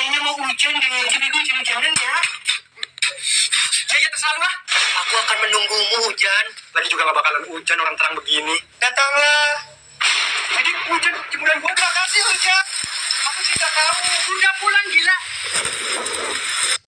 kayaknya mau hujan deh. Jadi gue jangan ya. Ya terserah lu lah. Aku akan menunggumu hujan. Lagi juga gak bakalan hujan orang terang begini. Datanglah. Jadi hujan jemuran gue. Terima kasih hujan. Aku cinta kamu. Udah pulang gila.